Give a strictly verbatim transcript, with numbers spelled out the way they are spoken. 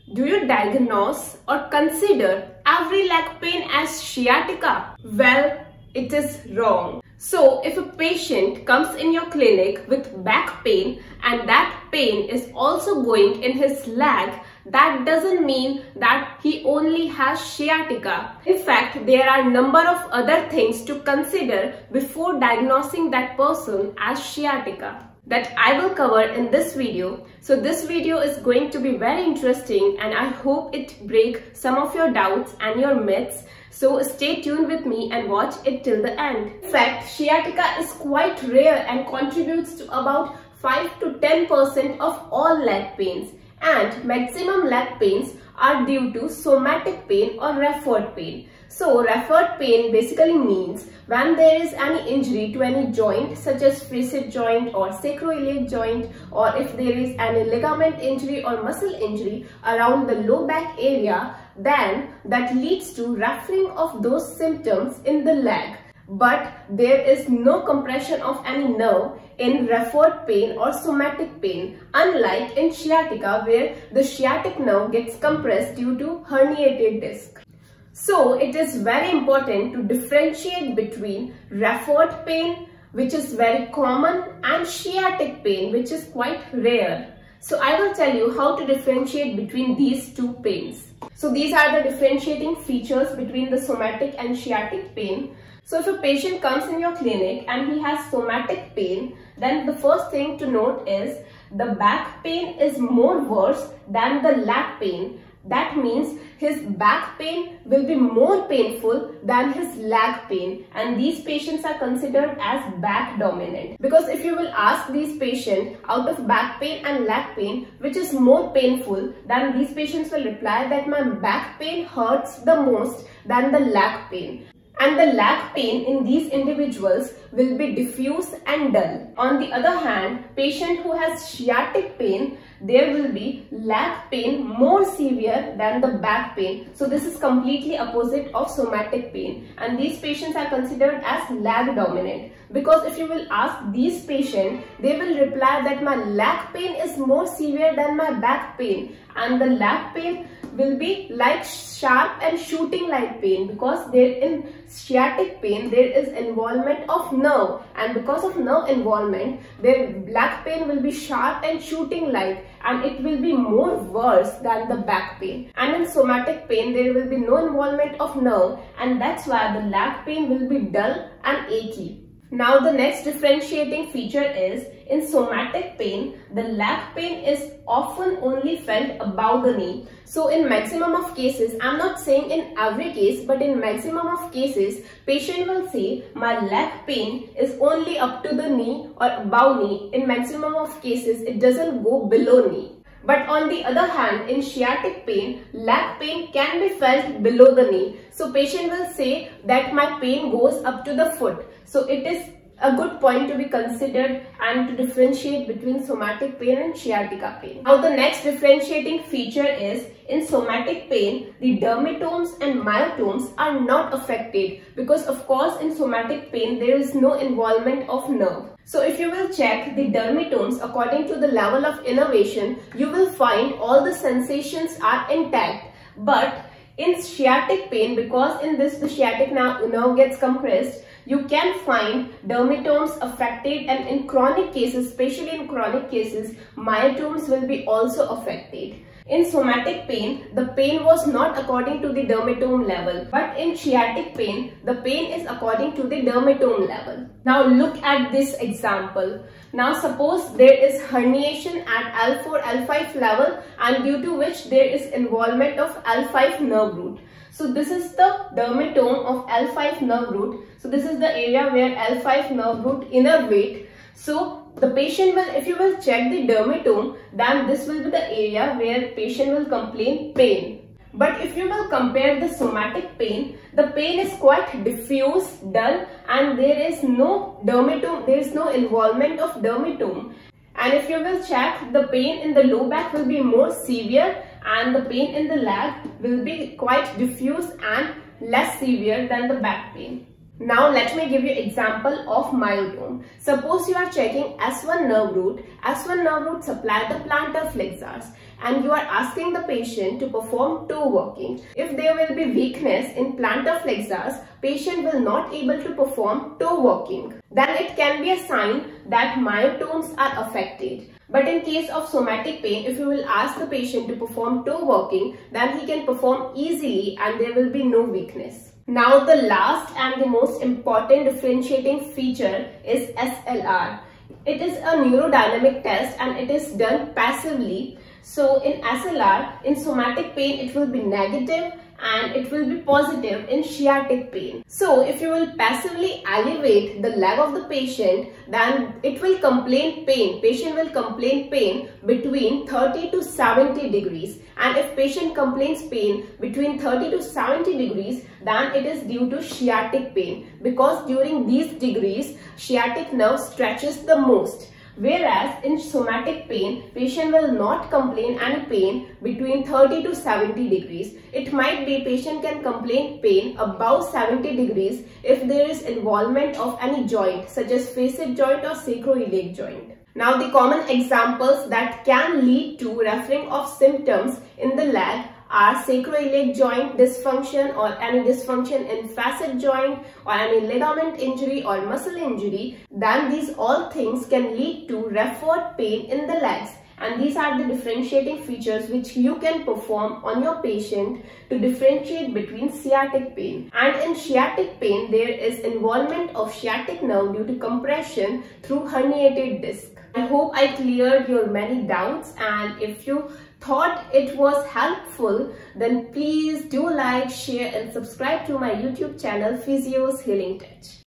Do you diagnose or consider every leg pain as sciatica? Well, it is wrong. So, if a patient comes in your clinic with back pain and that pain is also going in his leg, that doesn't mean that he only has sciatica. In fact, there are a number of other things to consider before diagnosing that person as sciatica that I will cover in this video. So this video is going to be very interesting and I hope it breaks some of your doubts and your myths. So stay tuned with me and watch it till the end. In fact, sciatica is quite rare and contributes to about five to ten percent of all leg pains, and maximum leg pains are due to somatic pain or referred pain. So referred pain basically means when there is any injury to any joint such as facet joint or sacroiliac joint, or if there is any ligament injury or muscle injury around the low back area, then that leads to referring of those symptoms in the leg. But there is no compression of any nerve in referred pain or somatic pain, unlike in sciatica where the sciatic nerve gets compressed due to herniated disc. So it is very important to differentiate between referred pain, which is very common, and sciatic pain, which is quite rare. So I will tell you how to differentiate between these two pains. So these are the differentiating features between the somatic and sciatic pain. So if a patient comes in your clinic and he has somatic pain, then the first thing to note is the back pain is more worse than the leg pain. That means his back pain will be more painful than his leg pain, and these patients are considered as back dominant. Because if you will ask these patients out of back pain and leg pain which is more painful, then these patients will reply that my back pain hurts the most than the leg pain. And the leg pain in these individuals will be diffuse and dull. On the other hand, patient who has sciatic pain, there will be leg pain more severe than the back pain. So this is completely opposite of somatic pain, and these patients are considered as leg dominant. Because if you will ask these patients, they will reply that my leg pain is more severe than my back pain, and the leg pain will be like sharp and shooting like pain, because there in sciatic pain there is involvement of nerve, and because of nerve involvement their leg pain will be sharp and shooting like, and it will be more worse than the back pain. And in somatic pain there will be no involvement of nerve, and that's why the leg pain will be dull and achy. Now the next differentiating feature is in somatic pain, the leg pain is often only felt above the knee. So in maximum of cases, I'm not saying in every case, but in maximum of cases, patient will say my leg pain is only up to the knee or above knee. In maximum of cases, it doesn't go below knee. But on the other hand, in sciatic pain, leg pain can be felt below the knee. So patient will say that my pain goes up to the foot. So it is a good point to be considered and to differentiate between somatic pain and sciatica pain. Now the next differentiating feature is in somatic pain, the dermatomes and myotomes are not affected, because of course in somatic pain there is no involvement of nerve. So if you will check the dermatomes according to the level of innervation, you will find all the sensations are intact. But in sciatic pain, because in this the sciatic nerve gets compressed, you can find dermatomes affected, and in chronic cases, especially in chronic cases, myotomes will be also affected. In somatic pain, the pain was not according to the dermatome level, but in sciatic pain, the pain is according to the dermatome level. Now look at this example. Now suppose there is herniation at L four L five level, and due to which there is involvement of L five nerve root. So this is the dermatome of L five nerve root. So this is the area where L five nerve root innervate. So the patient will, if you will check the dermatome, then this will be the area where patient will complain pain. But if you will compare the somatic pain, the pain is quite diffuse, dull, and there is no dermatome, there is no involvement of dermatome. And if you will check, the pain in the low back will be more severe, and the pain in the leg will be quite diffuse and less severe than the back pain. Now let me give you example of myotome. Suppose you are checking S one nerve root. S one nerve root supply the plantar flexors, and you are asking the patient to perform toe walking. If there will be weakness in plantar flexors, patient will not able to perform toe walking. Then it can be a sign that myotones are affected. But in case of somatic pain, if you will ask the patient to perform toe walking, then he can perform easily and there will be no weakness. Now the last and the most important differentiating feature is S L R. It is a neurodynamic test and it is done passively. So in S L R, in somatic pain, it will be negative and it will be positive in sciatic pain. So if you will passively elevate the leg of the patient, then it will complain pain. Patient will complain pain between thirty to seventy degrees. And if patient complains pain between thirty to seventy degrees, then it is due to sciatic pain, because during these degrees, sciatic nerve stretches the most. Whereas in somatic pain, patient will not complain any pain between thirty to seventy degrees. It might be patient can complain pain above seventy degrees if there is involvement of any joint such as facet joint or sacroiliac joint. Now the common examples that can lead to referring of symptoms in the leg are sacroiliac joint dysfunction or any dysfunction in facet joint or any ligament injury or muscle injury. Then these all things can lead to referred pain in the legs, and these are the differentiating features which you can perform on your patient to differentiate between sciatic pain. And in sciatic pain, there is involvement of sciatic nerve due to compression through herniated disc. I hope I cleared your many doubts, and if you thought it was helpful, then please do like, share and subscribe to my YouTube channel Physio's Healing Touch.